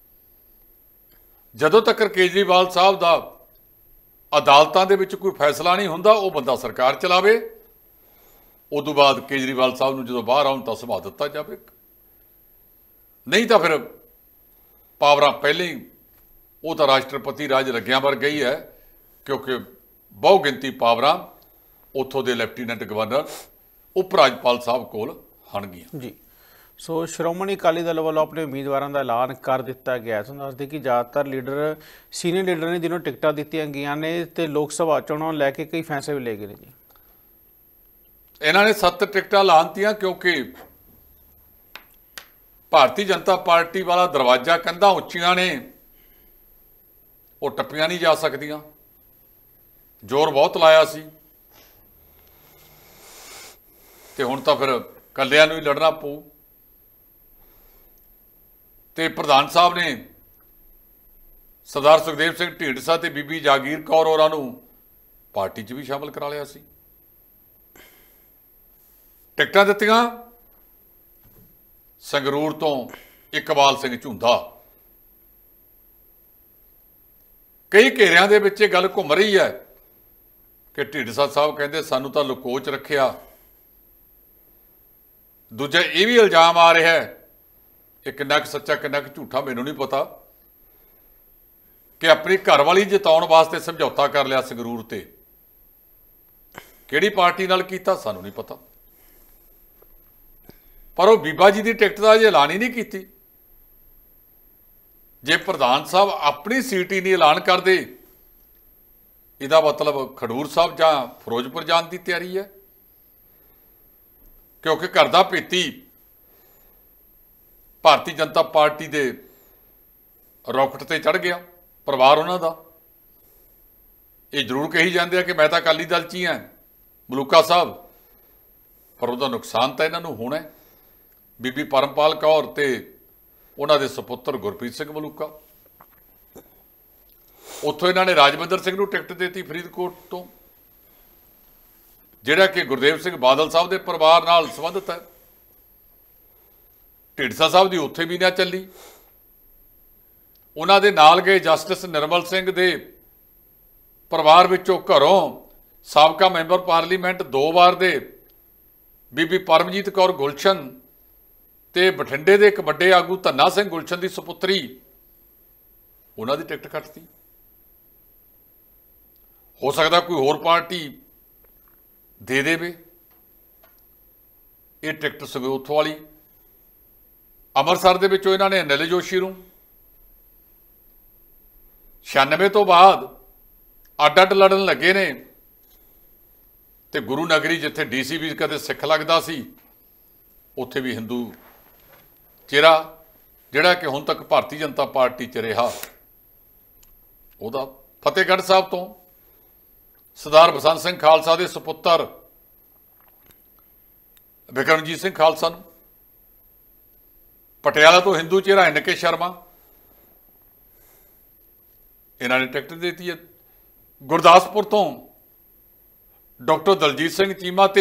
ਜਦੋਂ ਤੱਕ ਕੇਜਰੀਵਾਲ ਸਾਹਿਬ ਦਾ ਅਦਾਲਤਾਂ ਦੇ ਵਿੱਚ ਕੋਈ ਫੈਸਲਾ ਨਹੀਂ ਹੁੰਦਾ, ਉਹ ਬੰਦਾ ਸਰਕਾਰ ਚਲਾਵੇ। ਉਦੋਂ ਬਾਅਦ ਕੇਜਰੀਵਾਲ ਸਾਹਿਬ ਨੂੰ ਜਦੋਂ ਬਾਹਰ ਆਉਣ ਤਾਂ ਸੁਭਾ ਦਿੱਤਾ ਜਾਵੇ, ਨਹੀਂ ਤਾਂ ਫਿਰ ਪਾਵਰਾਂ ਪਹਿਲਾਂ ਹੀ ਉਹ ਤਾਂ ਰਾਸ਼ਟਰਪਤੀ ਰਾਜ ਲੱਗਿਆਂ ਵਰ ਗਈ ਹੈ, ਕਿਉਂਕਿ ਬਹੁ ਗਿਣਤੀ ਪਾਵਰਾਂ ਉੱਥੋਂ ਦੇ ਲੈਫਟੀਨੈਂਟ ਗਵਰਨਰ ਉਪ ਰਾਜਪਾਲ ਸਾਹਿਬ ਕੋਲ ਹੋਣਗੀਆਂ ਜੀ। ਸੋ ਸ਼੍ਰੋਮਣੀ ਅਕਾਲੀ ਦਲ ਵੱਲੋਂ ਆਪਣੇ ਉਮੀਦਵਾਰਾਂ ਦਾ ਐਲਾਨ ਕਰ ਦਿੱਤਾ ਗਿਆ। ਤੁਹਾਨੂੰ ਦੱਸਦੇ ਕਿ ਜ਼ਿਆਦਾਤਰ ਸੀਨੀਅਰ ਲੀਡਰ ਨੇ ਜਿਹਨੂੰ ਟਿਕਟਾਂ ਦਿੱਤੀਆਂ ਗਈਆਂ ਨੇ ਤੇ ਲੋਕ ਸਭਾ ਚੋਣਾਂ ਨੂੰ ਲੈ ਕੇ ਕਈ ਫੈਸਲੇ ਵੀ ਲਏ ਗਏ ਨੇ ਜੀ। ਇਹਨਾਂ ਨੇ 7 ਟਿਕਟਾਂ ਲਾਂਤੀਆਂ ਕਿਉਂਕਿ ਭਾਰਤੀ ਜਨਤਾ ਪਾਰਟੀ ਵਾਲਾ ਦਰਵਾਜ਼ਾ ਕੰਧਾਂ ਉੱਚੀਆਂ ਨੇ, ਉਹ ਟੱਪੀਆਂ ਨਹੀਂ ਜਾ ਸਕਦੀਆਂ। ਜ਼ੋਰ ਬਹੁਤ ਲਾਇਆ ਸੀ ਤੇ ਹੁਣ ਤਾਂ ਫਿਰ ਕੱਲਿਆਂ ਨੂੰ ਹੀ ਲੜਨਾ ਪਊ। ਤੇ ਪ੍ਰਧਾਨ ਸਾਹਿਬ ਨੇ ਸਰਦਾਰ ਸੁਖਦੇਵ ਸਿੰਘ ਢੀਂਡਸਾ ਤੇ ਬੀਬੀ ਜਾਗੀਰ ਕੌਰ ਹੋਰਾਂ ਨੂੰ ਪਾਰਟੀ 'ਚ ਵੀ ਸ਼ਾਮਲ ਕਰਾ ਲਿਆ ਸੀ। ਟਿਕਟਾਂ ਦਿੱਤੀਆਂ ਸੰਗਰੂਰ ਤੋਂ ਇਕਬਾਲ ਸਿੰਘ ਝੁੰਦਾ। ਕਈ ਘੇਰਿਆਂ ਦੇ ਵਿੱਚ ਇਹ ਗੱਲ ਘੁੰਮ ਰਹੀ ਹੈ ਕਿ ਢੀਂਡਸਾ ਸਾਹਿਬ ਕਹਿੰਦੇ ਸਾਨੂੰ ਤਾਂ ਲੁਕੋਚ ਰੱਖਿਆ। ਦੂਜਾ ਇਹ ਵੀ ਇਲਜ਼ਾਮ ਆ ਰਿਹਾ ਹੈ, ਇਹ ਕਿੰਨਾ ਕੁ ਸੱਚਾ ਕਿੰਨਾ ਕੁ ਝੂਠਾ ਮੈਨੂੰ ਨਹੀਂ ਪਤਾ, ਕਿ ਆਪਣੀ ਘਰਵਾਲੀ ਜਿਤਾਉਣ ਵਾਸਤੇ ਸਮਝੌਤਾ ਕਰ ਲਿਆ ਸੰਗਰੂਰ ਤੇ। ਕਿਹੜੀ ਪਾਰਟੀ ਨਾਲ ਕੀਤਾ ਸਾਨੂੰ ਨਹੀਂ ਪਤਾ, ਪਰ ਉਹ ਬੀਬਾ ਜੀ ਦੀ ਟਿਕਟ ਦਾ ਅਜੇ ਐਲਾਨ ਹੀ ਨਹੀਂ ਕੀਤੀ। ਜੇ ਪ੍ਰਧਾਨ ਸਾਹਿਬ ਆਪਣੀ ਸੀਟ ਹੀ ਨਹੀਂ ਐਲਾਨ ਕਰਦੇ, ਇਹਦਾ ਮਤਲਬ ਖਡੂਰ ਸਾਹਿਬ ਜਾਂ ਫਿਰੋਜ਼ਪੁਰ ਜਾਣ ਦੀ ਤਿਆਰੀ ਹੈ, ਕਿਉਂਕਿ ਘਰ ਦਾ ਭੇਤੀ ਭਾਰਤੀ ਜਨਤਾ ਪਾਰਟੀ ਦੇ ਰੌਕਟ ਤੇ ਚੜ੍ਹ ਗਿਆ ਪਰਿਵਾਰ ਉਹਨਾਂ ਦਾ। ਇਹ ਜ਼ਰੂਰ ਕਹੀ ਜਾਂਦੇ ਆ ਕਿ ਮੈਂ ਤਾਂ ਅਕਾਲੀ ਦਲ 'ਚ ਹੀ ਹਾਂ ਮਲੂਕਾ ਸਾਹਿਬ, ਪਰ ਉਹਦਾ ਨੁਕਸਾਨ ਤਾਂ ਇਹਨਾਂ ਨੂੰ ਹੋਣਾ। ਬੀਬੀ ਪਰਮਪਾਲ ਕੌਰ ਤੇ ਉਹਨਾਂ ਦੇ ਸੁਪੁੱਤਰ ਗੁਰਪ੍ਰੀਤ ਸਿੰਘ ਮਲੂਕਾ, ਉੱਥੋਂ ਇਹਨਾਂ ਨੇ ਰਾਜਵਿੰਦਰ ਸਿੰਘ ਨੂੰ ਟਿਕਟ ਦਿੱਤੀ ਫਰੀਦਕੋਟ ਤੋਂ, ਜਿਹੜਾ ਕਿ ਗੁਰਦੇਵ ਸਿੰਘ ਬਾਦਲ ਸਾਹਿਬ ਦੇ ਪਰਿਵਾਰ ਨਾਲ ਸੰਬੰਧਿਤ ਹੈ। ਢੀਂਡਸਾ ਸਾਹਿਬ ਦੀ ਉੱਥੇ ਵੀ ਨਾ ਚੱਲੀ। ਉਹਨਾਂ ਦੇ ਨਾਲ ਗਏ ਜਸਟਿਸ ਨਿਰਮਲ ਸਿੰਘ ਦੇ ਪਰਿਵਾਰ ਵਿੱਚੋਂ ਘਰੋਂ ਸਾਬਕਾ ਮੈਂਬਰ ਪਾਰਲੀਮੈਂਟ 2 ਵਾਰ ਦੇ ਬੀਬੀ ਪਰਮਜੀਤ ਕੌਰ ਗੁਲਸ਼ਨ ਤੇ ਬਠਿੰਡੇ ਦੇ ਇੱਕ ਵੱਡੇ ਆਗੂ ਧੰਨਾ ਸਿੰਘ ਗੁਲਸ਼ਨ ਦੀ ਸੁਪੁੱਤਰੀ, ਉਹਨਾਂ ਦੀ ਟਿਕਟ ਕੱਟਤੀ। ਹੋ ਸਕਦਾ ਕੋਈ ਹੋਰ ਪਾਰਟੀ ਦੇ ਦੇਵੇ ਇਹ ਟਿਕਟ ਸੰਗਰੂਰ ਵਾਲੀ। ਅੰਮ੍ਰਿਤਸਰ ਦੇ ਵਿੱਚੋਂ ਇਹਨਾਂ ਨੇ ਅਨਿਲ ਜੋਸ਼ੀ ਨੂੰ 96 ਤੋਂ ਬਾਅਦ ਅੱਡ ਅੱਡ ਲੜਨ ਲੱਗੇ ਨੇ, ਤੇ ਗੁਰੂ ਨਗਰੀ ਜਿੱਥੇ ਡੀਸੀ ਵੀ ਕਦੇ ਸਿੱਖ ਲੱਗਦਾ ਸੀ, ਉੱਥੇ ਵੀ ਹਿੰਦੂ ਚਿਹਰਾ ਜਿਹੜਾ ਕਿ ਹੁਣ ਤੱਕ ਭਾਰਤੀ ਜਨਤਾ ਪਾਰਟੀ 'ਚ ਰਿਹਾ, ਉਹਦਾ ਫਤਿਹਗੜ੍ਹ ਸਾਹਿਬ ਤੋਂ ਸਰਦਾਰ ਬਸੰਤ ਸਿੰਘ ਖਾਲਸਾ ਦੇ ਸੁਪੁੱਤਰ ਬਿਕਰਮਜੀਤ ਸਿੰਘ ਖਾਲਸਾ ਨੂੰ, ਪਟਿਆਲਾ ਤੋਂ ਹਿੰਦੂ ਚਿਹਰਾ ਐਨ.ਕੇ. ਸ਼ਰਮਾ, ਇਹਨਾਂ ਨੇ ਟਿਕਟ ਦੇ ਦਿੱਤੀ ਹੈ। ਗੁਰਦਾਸਪੁਰ ਤੋਂ ਡਾਕਟਰ ਦਲਜੀਤ ਸਿੰਘ ਚੀਮਾ ਤੇ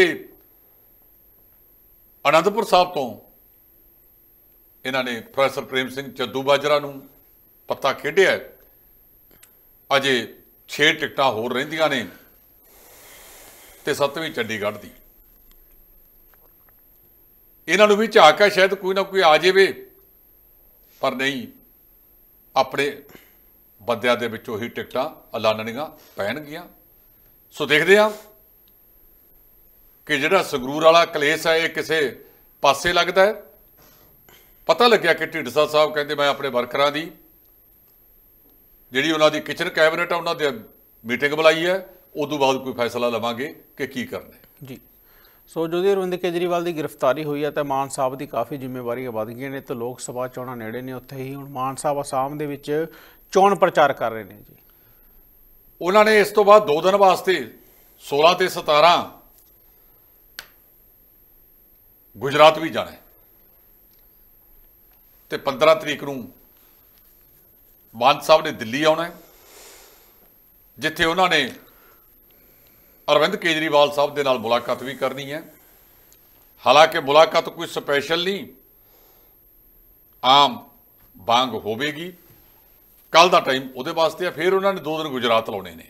ਅਨੰਦਪੁਰ ਸਾਹਿਬ ਤੋਂ ਇਹਨਾਂ ਨੇ ਪ੍ਰੋਫੈਸਰ ਪ੍ਰੇਮ ਸਿੰਘ ਚੱਦੂ ਬਾਜਰਾ ਨੂੰ ਪੱਤਾ ਖੇਡਿਆ। ਅਜੇ 6 ਟਿਕਟਾਂ ਹੋਰ ਰਹਿੰਦੀਆਂ ਨੇ ਤੇ 7ਵੀਂ ਚੰਡੀਗੜ੍ਹ ਦੀ। ਇਹਨਾਂ ਨੂੰ ਵੀ ਝਾਕ ਹੈ ਸ਼ਾਇਦ ਕੋਈ ਨਾ ਕੋਈ ਆ ਜਾਵੇ, ਪਰ ਨਹੀਂ, ਆਪਣੇ ਬੰਦਿਆਂ ਦੇ ਵਿੱਚੋਂ ਹੀ ਟਿਕਟਾਂ ਐਲਾਨਣੀਆਂ ਪੈਣਗੀਆਂ। ਸੋ ਦੇਖਦੇ ਹਾਂ ਕਿ ਜਿਹੜਾ ਸੰਗਰੂਰ ਵਾਲਾ ਕਲੇਸ਼ ਹੈ ਇਹ ਕਿਸੇ ਪਾਸੇ ਲੱਗਦਾ ਹੈ। ਪਤਾ ਲੱਗਿਆ ਕਿ ਢੀਂਡਸਾ ਸਾਹਿਬ ਕਹਿੰਦੇ ਮੈਂ ਆਪਣੇ ਵਰਕਰਾਂ ਦੀ ਜਿਹੜੀ ਉਹਨਾਂ ਦੀ ਕਿਚਨ ਕੈਬਨਿਟ ਆ ਉਹਨਾਂ ਦੇ ਮੀਟਿੰਗ ਬੁਲਾਈ ਹੈ, ਉਦੋਂ ਬਾਅਦ ਕੋਈ ਫੈਸਲਾ ਲਵਾਂਗੇ ਕਿ ਕੀ ਕਰਨਾ ਜੀ। ਸੋ ਜਦੋਂ ਅਰਵਿੰਦ ਕੇਜਰੀਵਾਲ ਦੀ ਗ੍ਰਿਫਤਾਰੀ ਹੋਈ ਹੈ ਤਾਂ ਮਾਨ ਸਾਹਿਬ ਦੀ ਕਾਫੀ ਜ਼ਿੰਮੇਵਾਰੀਆਂ ਵੱਧ ਗਈਆਂ ਨੇ, ਤੇ ਲੋਕ ਸਭਾ ਚੋਣਾਂ ਨੇੜੇ ਨੇ। ਉੱਥੇ ਹੀ ਹੁਣ ਮਾਨ ਸਾਹਿਬ ਅਸਾਮ ਦੇ ਵਿੱਚ ਚੋਣ ਪ੍ਰਚਾਰ ਕਰ ਰਹੇ ਨੇ ਜੀ। ਉਹਨਾਂ ਨੇ ਇਸ ਤੋਂ ਬਾਅਦ 2 ਦਿਨ ਵਾਸਤੇ 16 ਤੇ 17 ਗੁਜਰਾਤ ਵੀ ਜਾਣਾ ਤੇ 15 ਤਰੀਕ ਨੂੰ ਮਾਨ ਸਾਹਿਬ ਨੇ ਦਿੱਲੀ ਆਉਣਾ, ਜਿੱਥੇ ਉਹਨਾਂ ਨੇ ਅਰਵਿੰਦ ਕੇਜਰੀਵਾਲ ਸਾਹਿਬ ਦੇ ਨਾਲ ਮੁਲਾਕਾਤ ਵੀ ਕਰਨੀ ਹੈ। ਹਾਲਾਂਕਿ ਮੁਲਾਕਾਤ ਕੋਈ ਸਪੈਸ਼ਲ ਨਹੀਂ, ਆਮ ਵਾਂਗ ਹੋਵੇਗੀ। ਕੱਲ ਦਾ ਟਾਈਮ ਉਹਦੇ ਵਾਸਤੇ ਆ, ਫਿਰ ਉਹਨਾਂ ਨੇ 2 ਦਿਨ ਗੁਜਰਾਤ ਲਾਉਣੇ ਨੇ।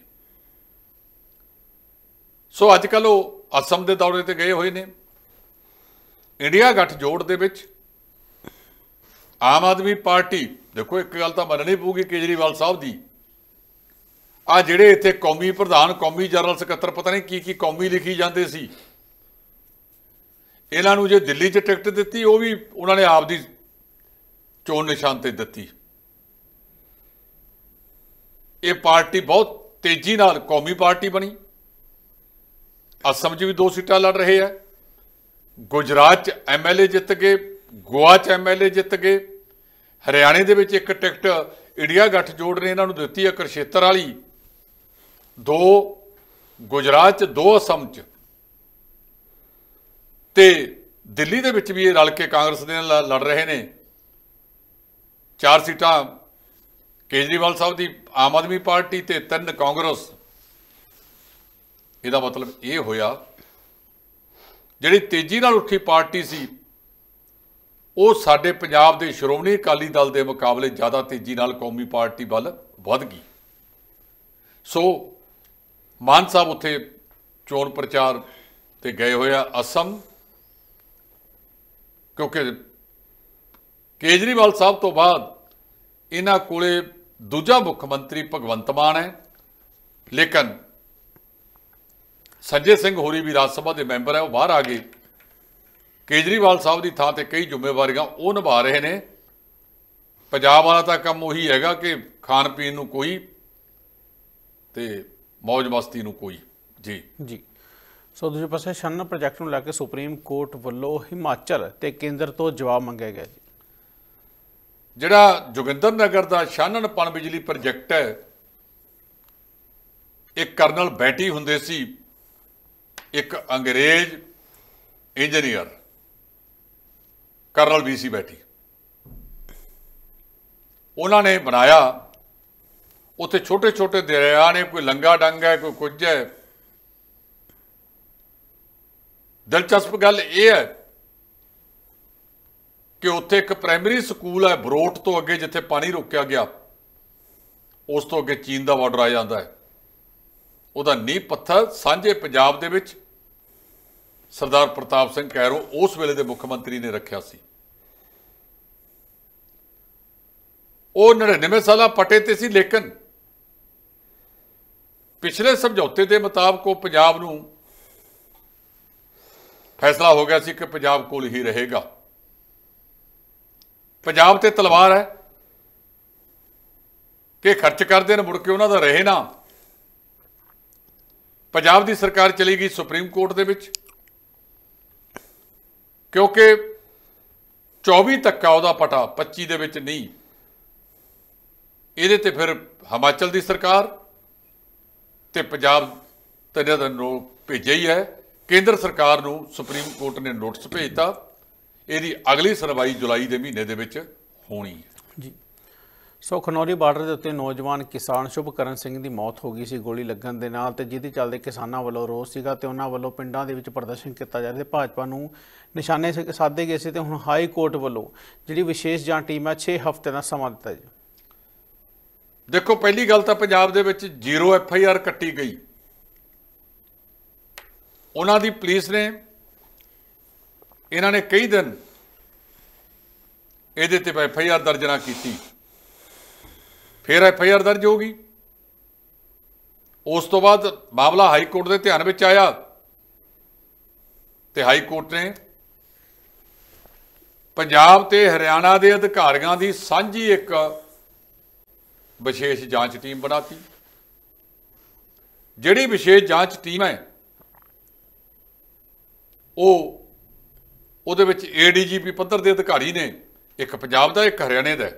ਸੋ ਅੱਜ ਕੱਲ੍ਹ ਉਹ ਅਸਮ ਦੇ ਦੌਰੇ ਤੇ ਗਏ ਹੋਏ ਨੇ। ਇੰਡੀਆ ਗੱਠਜੋੜ ਦੇ ਵਿੱਚ ਆਮ ਆਦਮੀ ਪਾਰਟੀ, ਦੇਖੋ ਇੱਕ ਗੱਲ ਤਾਂ ਮੰਨਣੀ ਪਊਗੀ ਕੇਜਰੀਵਾਲ ਸਾਹਿਬ ਦੀ, ਆ ਜਿਹੜੇ ਇੱਥੇ ਕੌਮੀ ਪ੍ਰਧਾਨ, ਕੌਮੀ ਜਨਰਲ ਸਕੱਤਰ, ਪਤਾ ਨਹੀਂ ਕੀ ਕੀ ਕੌਮੀ ਲਿਖੀ ਜਾਂਦੇ ਸੀ, ਇਹਨਾਂ ਨੂੰ ਜੇ ਦਿੱਲੀ 'ਚ ਟਿਕਟ ਦਿੱਤੀ, ਉਹ ਵੀ ਉਹਨਾਂ ਨੇ ਆਪ ਦੀ ਚੋਣ ਨਿਸ਼ਾਨ ਤੇ ਦਿੱਤੀ। ਇਹ ਪਾਰਟੀ ਬਹੁਤ ਤੇਜ਼ੀ ਨਾਲ ਕੌਮੀ ਪਾਰਟੀ ਬਣੀ। ਅਸਮ 'ਚ ਵੀ 2 ਸੀਟਾਂ ਲੜ ਰਹੇ ਆ, ਗੁਜਰਾਤ 'ਚ MLA ਜਿੱਤ ਗਏ, ਗੋਆ 'ਚ MLA ਜਿੱਤ ਗਏ, ਹਰਿਆਣੇ ਦੇ ਵਿੱਚ ਇੱਕ ਟਿਕਟ ਇੰਡੀਆ ਗੱਠਜੋੜ ਨੇ ਇਹਨਾਂ ਨੂੰ ਦਿੱਤੀ ਹੈ ਕੁਰਸ਼ੇਤਰ ਵਾਲੀ, 2 ਗੁਜਰਾਤ 'ਚ, 2 ਅਸਮ 'ਚ, ਤੇ ਦਿੱਲੀ ਦੇ ਵਿੱਚ ਵੀ ਇਹ ਰਲ ਕੇ ਕਾਂਗਰਸ ਦੇ ਨਾਲ ਲੜ ਰਹੇ ਨੇ। 4 ਸੀਟਾਂ ਕੇਜਰੀਵਾਲ ਸਾਹਿਬ ਦੀ ਆਮ ਆਦਮੀ ਪਾਰਟੀ ਤੇ 3 ਕਾਂਗਰਸ। ਇਹਦਾ ਮਤਲਬ ਇਹ ਹੋਇਆ ਜਿਹੜੀ ਤੇਜ਼ੀ ਨਾਲ ਉੱਠੀ ਪਾਰਟੀ ਸੀ ਉਹ ਸਾਡੇ ਪੰਜਾਬ ਦੇ ਸ਼੍ਰੋਮਣੀ ਅਕਾਲੀ ਦਲ ਦੇ ਮੁਕਾਬਲੇ ਜ਼ਿਆਦਾ ਤੇਜ਼ੀ ਨਾਲ ਕੌਮੀ ਪਾਰਟੀ ਵੱਲ ਵੱਧ ਗਈ। ਸੋ ਮਾਨ ਸਾਹਿਬ ਉੱਥੇ ਚੋਣ ਪ੍ਰਚਾਰ ਤੇ ਗਏ ਹੋਏ ਆ ਅਸਮ, ਕਿਉਂਕਿ ਕੇਜਰੀਵਾਲ ਸਾਹਿਬ ਤੋਂ ਬਾਅਦ ਇਹਨਾਂ ਕੋਲੇ ਦੂਜਾ ਮੁੱਖ ਮੰਤਰੀ ਭਗਵੰਤ ਮਾਨ ਹੈ, ਲੇਕਿਨ ਸੰਜੇ ਸਿੰਘ ਹੋਰੀ ਵੀ ਰਾਜ ਸਭਾ ਦੇ ਮੈਂਬਰ ਹੈ, ਉਹ ਬਾਹਰ ਆ ਗਏ। ਕੇਜਰੀਵਾਲ ਸਾਹਿਬ ਦੀ ਥਾਂ ਤੇ ਕਈ ਜ਼ਿੰਮੇਵਾਰੀਆਂ ਉਹ ਨਿਭਾ ਰਹੇ ਨੇ। ਪੰਜਾਬ ਵਾਲਾ ਤਾਂ ਕੰਮ ਉਹੀ ਹੈਗਾ ਕਿ ਖਾਣ ਪੀਣ ਨੂੰ ਕੋਈ ਤੇ ਮੌਜ ਮਸਤੀ ਨੂੰ ਕੋਈ। ਜੀ ਜੀ। ਸੋ ਦੂਜੇ ਪਾਸੇ ਛੰਨ ਪ੍ਰੋਜੈਕਟ ਨੂੰ ਲੈ ਕੇ ਸੁਪਰੀਮ ਕੋਰਟ ਵੱਲੋਂ ਹਿਮਾਚਲ ਤੇ ਕੇਂਦਰ ਤੋਂ ਜਵਾਬ ਮੰਗਿਆ ਗਿਆ ਜੀ। ਜਿਹੜਾ ਜੋਗਿੰਦਰ ਨਗਰ ਦਾ ਛਾਨਣ ਪਣ ਬਿਜਲੀ ਪ੍ਰੋਜੈਕਟ ਹੈ, ਇੱਕ ਕਰਨਲ ਬੈਟੀ ਹੁੰਦੇ ਸੀ, ਇੱਕ ਅੰਗਰੇਜ਼ ਇੰਜੀਨੀਅਰ ਕਰਨਲ BC ਬੈਟੀ, ਉਹਨਾਂ ਨੇ ਬਣਾਇਆ। ਉੱਥੇ ਛੋਟੇ ਛੋਟੇ ਦਰਿਆ ਨੇ, ਕੋਈ ਲੰਗਾ ਡੰਗ ਹੈ, ਕੋਈ ਕੁਝ ਹੈ। ਦਿਲਚਸਪ ਗੱਲ ਇਹ ਹੈ ਕਿ ਉੱਥੇ ਇੱਕ ਪ੍ਰਾਇਮਰੀ ਸਕੂਲ ਹੈ ਬਰੋਟ ਤੋਂ ਅੱਗੇ, ਜਿੱਥੇ ਪਾਣੀ ਰੋਕਿਆ ਗਿਆ, ਉਸ ਤੋਂ ਅੱਗੇ ਚੀਨ ਦਾ ਬਾਰਡਰ ਆ ਜਾਂਦਾ ਹੈ। ਉਹਦਾ ਨੀਂਹ ਪੱਥਰ ਸਾਂਝੇ ਪੰਜਾਬ ਦੇ ਵਿੱਚ ਸਰਦਾਰ ਪ੍ਰਤਾਪ ਸਿੰਘ ਕੈਰੋਂ ਉਸ ਵੇਲੇ ਦੇ ਮੁੱਖ ਮੰਤਰੀ ਨੇ ਰੱਖਿਆ ਸੀ। ਉਹ 99 ਸਾਲਾਂ ਪਟੇ ਤੇ ਸੀ, ਲੇਕਿन ਪਿਛਲੇ ਸਮਝੌਤੇ ਦੇ ਮੁਤਾਬਕ ਉਹ ਪੰਜਾਬ ਨੂੰ ਫੈਸਲਾ ਹੋ ਗਿਆ ਸੀ ਕਿ ਪੰਜਾਬ ਕੋਲ ਹੀ ਰਹੇਗਾ। ਪੰਜਾਬ ਤੇ ਤਲਵਾਰ ਹੈ ਕਿ ਖਰਚ ਕਰਦੇ ਨੇ, ਮੁੜ ਕੇ ਉਹਨਾਂ ਦਾ ਰਹੇ ਨਾ। ਪੰਜਾਬ ਦੀ ਸਰਕਾਰ ਚਲੀ ਗਈ ਸੁਪਰੀਮ ਕੋਰਟ ਦੇ ਵਿੱਚ, ਕਿਉਂਕਿ 24 ਤੱਕ ਆ ਉਹਦਾ ਪਟਾ, 25 ਦੇ ਵਿੱਚ ਨਹੀਂ। ਇਹਦੇ ਤੇ ਫਿਰ ਹਿਮਾਚਲ ਦੀ ਸਰਕਾਰ ਤੇ ਪੰਜਾਬ ਤਿੰਨਾਂ ਦਾ ਭੇਜਿਆ ਹੀ ਹੈ। ਕੇਂਦਰ ਸਰਕਾਰ ਨੂੰ ਸੁਪਰੀਮ ਕੋਰਟ ਨੇ ਨੋਟਿਸ ਭੇਜਤਾ। ਇਹਦੀ ਅਗਲੀ ਸੁਣਵਾਈ ਜੁਲਾਈ ਦੇ ਮਹੀਨੇ ਦੇ ਵਿੱਚ ਹੋਣੀ ਹੈ ਜੀ। ਸੋ ਖਨੌਰੀ ਬਾਰਡਰ ਦੇ ਉੱਤੇ ਨੌਜਵਾਨ ਕਿਸਾਨ ਸ਼ੁਭਕਰਨ ਸਿੰਘ ਦੀ ਮੌਤ ਹੋ ਗਈ ਸੀ ਗੋਲੀ ਲੱਗਣ ਦੇ ਨਾਲ, ਤੇ ਜਿਹਦੇ ਚੱਲਦੇ ਕਿਸਾਨਾਂ ਵੱਲੋਂ ਰੋਸ ਸੀਗਾ ਤੇ ਉਹਨਾਂ ਵੱਲੋਂ ਪਿੰਡਾਂ ਦੇ ਵਿੱਚ ਪ੍ਰਦਰਸ਼ਨ ਕੀਤਾ ਜਾ ਰਿਹਾ ਸੀ। ਭਾਜਪਾ ਨੂੰ ਨਿਸ਼ਾਨੇ ਸਾਧੇ ਗਏ ਸੀ ਤੇ ਹੁਣ ਹਾਈ ਕੋਰਟ ਵੱਲੋਂ ਜਿਹੜੀ ਵਿਸ਼ੇਸ਼ ਜਾਂਚ ਟੀਮ ਹੈ 6 ਹਫ਼ਤੇ ਦਾ ਸਮਾਂ ਦਿੱਤਾ ਜੀ। ਦੇਖੋ, ਪਹਿਲੀ ਗੱਲ ਤਾਂ ਪੰਜਾਬ ਦੇ ਵਿੱਚ 0 FIR ਕੱਟੀ ਗਈ। ਉਹਨਾਂ ਦੀ ਪੁਲਿਸ ਨੇ, ਇਹਨਾਂ ਨੇ ਕਈ ਦਿਨ ਇਹਦੇ ਤੇ FIR ਦਰਜ ਨਾ ਕੀਤੀ, ਫਿਰ FIR ਦਰਜ ਹੋ ਗਈ। ਉਸ ਤੋਂ ਬਾਅਦ ਮਾਮਲਾ ਹਾਈ ਕੋਰਟ ਦੇ ਧਿਆਨ ਵਿੱਚ ਆਇਆ ਤੇ ਹਾਈ ਕੋਰਟ ਨੇ ਪੰਜਾਬ ਤੇ ਹਰਿਆਣਾ ਦੇ ਅਧਿਕਾਰੀਆਂ ਦੀ ਸਾਂਝੀ ਇੱਕ ਵਿਸ਼ੇਸ਼ ਜਾਂਚ ਟੀਮ ਬਣਾਤੀ। ਜਿਹੜੀ ਵਿਸ਼ੇਸ਼ ਜਾਂਚ ਟੀਮ ਹੈ ਉਹਦੇ ਵਿੱਚ ADGP ਪੱਧਰ ਦੇ ਅਧਿਕਾਰੀ ਨੇ, ਇੱਕ ਪੰਜਾਬ ਦਾ, ਇੱਕ ਹਰਿਆਣੇ ਦਾ।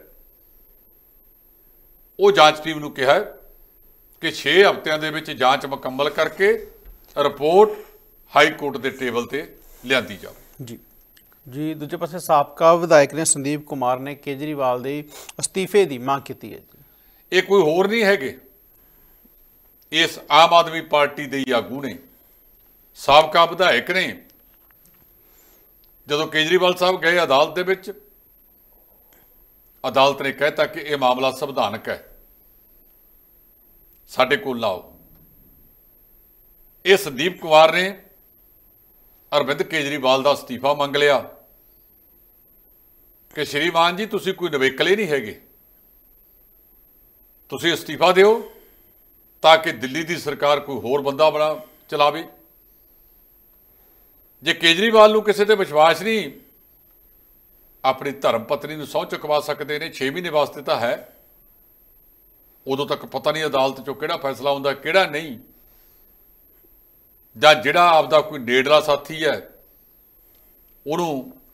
ਉਹ ਜਾਂਚ ਟੀਮ ਨੂੰ ਕਿਹਾ ਕਿ 6 ਹਫ਼ਤਿਆਂ ਦੇ ਵਿੱਚ ਜਾਂਚ ਮੁਕੰਮਲ ਕਰਕੇ ਰਿਪੋਰਟ ਹਾਈ ਕੋਰਟ ਦੇ ਟੇਬਲ ਤੇ ਲਿਆਂਦੀ ਜਾਵੇ। ਜੀ ਦੂਜੇ ਪਾਸੇ ਸਾਬਕਾ ਵਿਧਾਇਕ ਨੇ ਸੰਦੀਪ ਕੁਮਾਰ ਨੇ ਕੇਜਰੀਵਾਲ ਦੇ ਅਸਤੀਫੇ ਦੀ ਮੰਗ ਕੀਤੀ ਹੈ ਜੀ। ਇਹ ਕੋਈ ਹੋਰ ਨਹੀਂ ਹੈਗੇ, ਇਸ ਆਮ ਆਦਮੀ ਪਾਰਟੀ ਦੇ ਹੀ ਆਗੂ ਨੇ, ਸਾਬਕਾ ਵਿਧਾਇਕ ਨੇ। ਜਦੋਂ ਕੇਜਰੀਵਾਲ ਸਾਹਿਬ ਗਏ ਅਦਾਲਤ ਦੇ ਵਿੱਚ, ਅਦਾਲਤ ਨੇ ਕਹਿਤਾ ਕਿ ਇਹ ਮਾਮਲਾ ਸੰਵਿਧਾਨਕ ਹੈ, ਸਾਡੇ ਕੋਲ ਲਾਓ। ਇਹ ਸੰਦੀਪ ਕੁਮਾਰ ਨੇ ਅਰਵਿੰਦ ਕੇਜਰੀਵਾਲ ਦਾ ਅਸਤੀਫਾ ਮੰਗ ਲਿਆ ਕਿ ਸ਼੍ਰੀਮਾਨ ਜੀ, ਤੁਸੀਂ ਕੋਈ ਨਵੇਕਲੇ ਨਹੀਂ ਹੈਗੇ, ਤੁਸੀਂ ਅਸਤੀਫਾ ਦਿਓ ਤਾਂ ਕਿ ਦਿੱਲੀ ਦੀ ਸਰਕਾਰ ਕੋਈ ਹੋਰ ਬੰਦਾ ਬਣਾ ਚਲਾਵੇ। ਜੇ ਕੇਜਰੀਵਾਲ ਨੂੰ ਕਿਸੇ ਤੇ ਵਿਸ਼ਵਾਸ ਨਹੀਂ, ਆਪਣੀ ਧਰਮ ਪਤਨੀ ਨੂੰ ਸਹੁੰ ਚੁਕਵਾ ਸਕਦੇ ਨੇ। 6 ਮਹੀਨੇ ਵਾਸਤੇ ਤਾਂ ਹੈ, ਉਦੋਂ ਤੱਕ ਪਤਾ ਨਹੀਂ ਅਦਾਲਤ ਚੋਂ ਕਿਹੜਾ ਫੈਸਲਾ ਹੁੰਦਾ ਕਿਹੜਾ ਨਹੀਂ, ਜਾਂ ਜਿਹੜਾ ਆਪਦਾ ਕੋਈ ਨੇੜਲਾ ਸਾਥੀ ਹੈ ਉਹਨੂੰ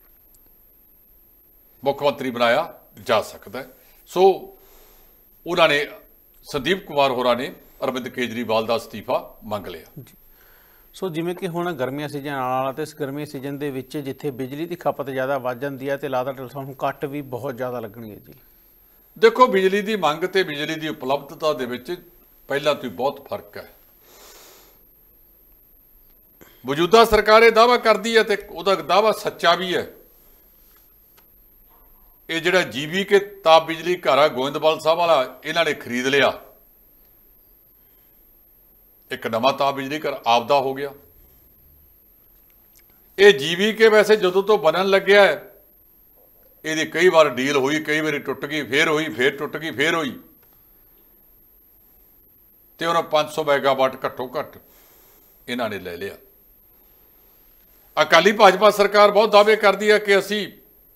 ਮੁੱਖ ਮੰਤਰੀ ਬਣਾਇਆ ਜਾ ਸਕਦਾ ਹੈ। ਸੋ ਉਹਨਾਂ ਨੇ, ਸੰਦੀਪ ਕੁਮਾਰ ਹੋਰਾਂ ਨੇ ਅਰਵਿੰਦ ਕੇਜਰੀਵਾਲ ਦਾ ਅਸਤੀਫਾ ਮੰਗ ਲਿਆ। ਸੋ ਜਿਵੇਂ ਕਿ ਹੁਣ ਗਰਮੀਆਂ ਸੀਜ਼ਨ ਆਉਣ ਵਾਲਾ, ਤੇ ਇਸ ਗਰਮੀ ਸੀਜ਼ਨ ਦੇ ਵਿੱਚ ਜਿੱਥੇ ਬਿਜਲੀ ਦੀ ਖਪਤ ਜ਼ਿਆਦਾ ਵੱਧ ਜਾਂਦੀ ਹੈ ਤੇ ਲਾਦਾ ਟੈਲੀਫੋਨ ਕੱਟ ਵੀ ਬਹੁਤ ਜ਼ਿਆਦਾ ਲੱਗਣੀ ਹੈ ਜੀ। ਦੇਖੋ, ਬਿਜਲੀ ਦੀ ਮੰਗ ਤੇ ਬਿਜਲੀ ਦੀ ਉਪਲਬਧਤਾ ਦੇ ਵਿੱਚ ਪਹਿਲਾਂ ਤੋਂ ਹੀ ਬਹੁਤ ਫਰਕ ਹੈ। ਮੌਜੂਦਾ ਸਰਕਾਰ ਇਹ ਦਾਅਵਾ ਕਰਦੀ ਹੈ ਤੇ ਉਹਦਾ ਦਾਅਵਾ ਸੱਚਾ ਵੀ ਹੈ। ਇਹ ਜਿਹੜਾ GVK ਤਾਪ ਬਿਜਲੀ ਘਰ ਆ ਗੋਇੰਦਵਾਲ ਸਾਹਿਬ ਵਾਲਾ, ਇਹਨਾਂ ਨੇ ਖਰੀਦ ਲਿਆ। ਇੱਕ ਨਵਾਂ ਤਾਪ ਬਿਜਲੀ ਘਰ ਆਪਦਾ ਹੋ ਗਿਆ। ਇਹ GVK ਵੈਸੇ ਜਦੋਂ ਤੋਂ ਬਣਨ ਲੱਗਿਆ ਹੈ, ਇਹਦੀ ਕਈ ਵਾਰ ਡੀਲ ਹੋਈ, ਕਈ ਵਾਰੀ ਟੁੱਟ ਗਈ, ਫੇਰ ਹੋਈ, ਫੇਰ ਟੁੱਟ ਗਈ, ਫੇਰ ਹੋਈ, ਤੇ ਉਹਨਾਂ 500 ਮੈਗਾਵਾਟ ਘੱਟੋ ਘੱਟ ਇਹਨਾਂ ਨੇ ਲੈ ਲਿਆ। ਅਕਾਲੀ ਭਾਜਪਾ ਸਰਕਾਰ ਬਹੁਤ ਦਾਅਵੇ ਕਰਦੀ ਹੈ ਕਿ ਅਸੀਂ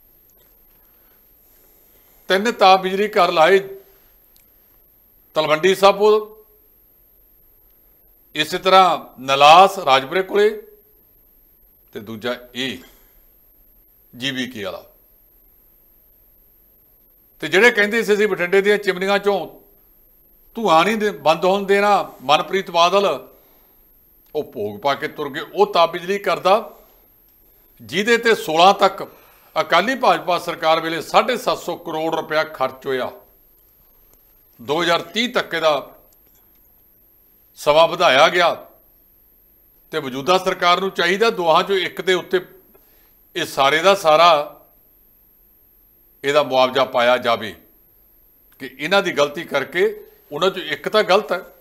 3 ਤਾਪ ਬਿਜਲੀ ਘਰ ਲਾਏ, ਤਲਵੰਡੀ ਸਾਬੋ, ਇਸੇ ਤਰ੍ਹਾਂ ਨਲਾਸ ਰਾਜਪੁਰੇ ਕੋਲੇ, ਤੇ ਦੂਜਾ ਇਹ GVK ਵਾਲਾ। ਤੇ ਜਿਹੜੇ ਕਹਿੰਦੇ ਸੀ ਅਸੀਂ ਬਠਿੰਡੇ ਦੀਆਂ ਚਿਮਨੀਆਂ ਚੋਂ ਧੂਆਂ ਨਹੀਂ ਬੰਦ ਹੋਣ ਦੇਣਾ, ਮਨਪ੍ਰੀਤ ਬਾਦਲ, ਉਹ ਭੋਗ ਪਾ ਕੇ ਤੁਰ ਗਏ। ਉਹ ਤਾਪ ਬਿਜਲੀ ਕਰਦਾ ਜਿਹਦੇ ਤੇ 16 ਤੱਕ ਅਕਾਲੀ ਭਾਜਪਾ ਸਰਕਾਰ ਵੇਲੇ 750 ਕਰੋੜ ਰੁਪਇਆ ਖਰਚ ਹੋਇਆ। 2030 ਤੱਕ ਇਹਦਾ ਸਮਾਂ ਵਧਾਇਆ ਗਿਆ ਤੇ ਮੌਜੂਦਾ ਸਰਕਾਰ ਨੂੰ ਚਾਹੀਦਾ ਦੋਹਾਂ ਚੋਂ ਇੱਕ ਦੇ ਉੱਤੇ ਇਹ ਸਾਰੇ ਦਾ ਸਾਰਾ ਇਹਦਾ ਮੁਆਵਜ਼ਾ ਪਾਇਆ ਜਾਵੇ ਕਿ ਇਹਨਾਂ ਦੀ ਗਲਤੀ ਕਰਕੇ ਉਹਨਾਂ ਚੋਂ ਇੱਕ ਤਾਂ ਗਲਤ ਹੈ।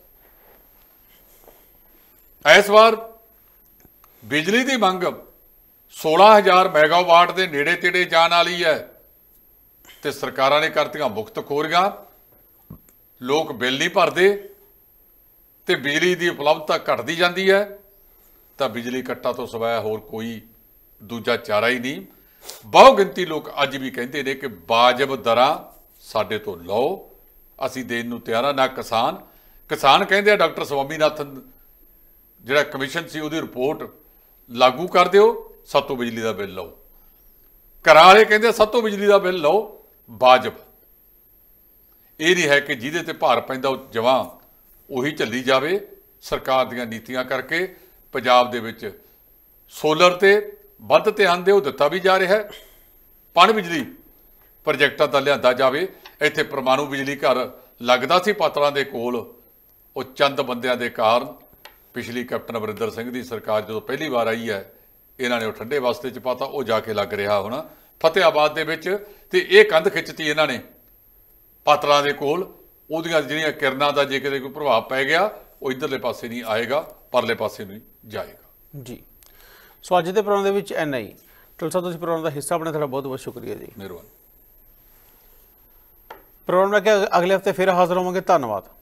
ਇਸ ਵਾਰ ਬਿਜਲੀ ਦੀ ਮੰਗ 16,000 ਮੈਗਾਵਾਟ ਦੇ ਨੇੜੇ ਤੇੜੇ ਜਾਣ ਵਾਲੀ ਹੈ। ਤੇ ਸਰਕਾਰਾਂ ਨੇ ਕਰਤੀਆਂ ਮੁਕਤ ਖੋਰੀਆਂ, ਲੋਕ ਬਿੱਲ ਨਹੀਂ ਭਰਦੇ ਤੇ ਬਿਜਲੀ ਦੀ ਉਪਲਬਧਤਾ ਘਟਦੀ ਜਾਂਦੀ ਹੈ, ਤਾਂ ਬਿਜਲੀ ਕੱਟਾਂ ਤੋਂ ਸਿਵਾਏ ਹੋਰ ਕੋਈ ਦੂਜਾ ਚਾਰਾ ਹੀ ਨਹੀਂ। ਬਹੁ ਗਿਣਤੀ ਲੋਕ ਅੱਜ ਵੀ ਕਹਿੰਦੇ ਨੇ ਕਿ ਵਾਜਬ ਦਰਾਂ ਸਾਡੇ ਤੋਂ ਲਓ, ਅਸੀਂ ਦੇਣ ਨੂੰ ਤਿਆਰ ਹਾਂ। ਨਾ ਕਿਸਾਨ ਕਹਿੰਦੇ ਆ ਡਾਕਟਰ ਸਵਾਮੀਨਾਥਨ ਜਿਹੜਾ ਕਮਿਸ਼ਨ ਸੀ ਉਹਦੀ ਰਿਪੋਰਟ ਲਾਗੂ ਕਰ ਦਿਓ, ਸਾਤੋਂ ਬਿਜਲੀ ਦਾ ਬਿੱਲ ਲਓ। ਘਰਾਂ ਵਾਲੇ ਕਹਿੰਦੇ ਸਾਤੋਂ ਬਿਜਲੀ ਦਾ ਬਿੱਲ ਲਓ ਵਾਜਬ। ਇਹ ਨਹੀਂ ਹੈ ਕਿ ਜਿਹਦੇ ਤੇ ਭਾਰ ਪੈਂਦਾ ਉਹ ਜਮਾਂ ਉਹੀ ਝੱਲੀ ਜਾਵੇ। ਸਰਕਾਰ ਦੀਆਂ ਨੀਤੀਆਂ ਕਰਕੇ ਪੰਜਾਬ ਦੇ ਵਿੱਚ ਸੋਲਰ ਤੇ ਵੱਧ ਧਿਆਨ ਦਿਓ, ਦਿੱਤਾ ਵੀ ਜਾ ਰਿਹਾ ਹੈ। ਪਣ ਬਿਜਲੀ ਪ੍ਰੋਜੈਕਟਾਂ ਦਾ ਲਿਆਂਦਾ ਜਾਵੇ। ਇੱਥੇ ਪਰਮਾਣੂ ਬਿਜਲੀ ਘਰ ਲੱਗਦਾ ਸੀ ਪਾਤੜਾਂ ਦੇ ਕੋਲ, ਉਹ ਚੰਦ ਬੰਦਿਆਂ ਦੇ ਕਾਰਨ ਪਿਛਲੀ ਕੈਪਟਨ ਅਮਰਿੰਦਰ ਸਿੰਘ ਦੀ ਸਰਕਾਰ ਜਦੋਂ ਪਹਿਲੀ ਵਾਰ ਆਈ ਹੈ, ਇਹਨਾਂ ਨੇ ਉਹ ਠੰਡੇ ਵਾਸਤੇ 'ਚ ਪਾਤਾ, ਉਹ ਜਾ ਕੇ ਲੱਗ ਰਿਹਾ ਹੁਣ ਫਤਿਆਬਾਦ ਦੇ ਵਿੱਚ। ਤੇ ਇਹ ਕੰਧ ਖਿੱਚਤੀ ਇਹਨਾਂ ਨੇ ਪਾਤੜਾਂ ਦੇ ਕੋਲ, ਉਹਦੀਆਂ ਜਿਹੜੀਆਂ ਕਿਰਨਾਂ ਦਾ ਜੇ ਕਿਤੇ ਕੋਈ ਪ੍ਰਭਾਵ ਪੈ ਗਿਆ ਉਹ ਇੱਧਰਲੇ ਪਾਸੇ ਨਹੀਂ ਆਏਗਾ, ਪਰਲੇ ਪਾਸੇ ਨਹੀਂ ਜਾਏਗਾ ਜੀ। ਸੋ ਅੱਜ ਦੇ ਪ੍ਰੋਗਰਾਮ ਦੇ ਵਿੱਚ ਇੰਨਾ ਹੀ। ਟੁੱਲ ਸਾਹਿਬ ਤੁਸੀਂ ਪ੍ਰੋਗਰਾਮ ਦਾ ਹਿੱਸਾ ਬਣੇ, ਤੁਹਾਡਾ ਬਹੁਤ ਬਹੁਤ ਸ਼ੁਕਰੀਆ ਜੀ। ਮਿਹਰਬਾਨੀ। ਪ੍ਰੋਗਰਾਮ ਲੈ ਕੇ ਅਗਲੇ ਹਫਤੇ ਫਿਰ ਹਾਜ਼ਰ ਹੋਵਾਂਗੇ। ਧੰਨਵਾਦ।